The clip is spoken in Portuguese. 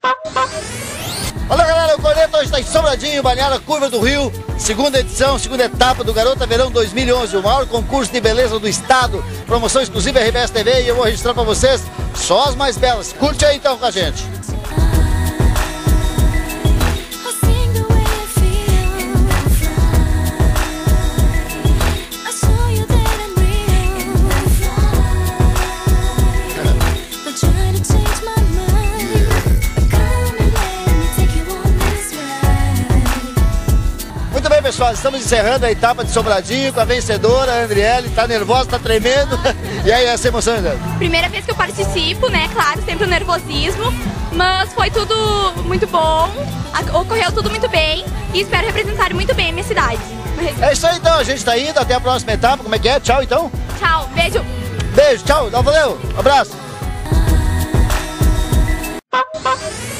Olá galera, o Corneta hoje está em Sobradinho, Balneário Curva do Rio, segunda edição, segunda etapa do Garota Verão 2011, o maior concurso de beleza do estado, promoção exclusiva RBS TV, e eu vou registrar para vocês só as mais belas. Curte aí então com a gente. Muito bem, pessoal, estamos encerrando a etapa de Sobradinho com a vencedora, a Andriele. Tá nervosa, tá tremendo. E aí, essa emoção, Andriele? Primeira vez que eu participo, né? Claro, sempre o nervosismo. Mas foi tudo muito bom, ocorreu tudo muito bem e espero representar muito bem a minha cidade. É isso aí então, a gente tá indo, até a próxima etapa. Como é que é? Tchau então. Tchau, beijo. Beijo, tchau, valeu, abraço.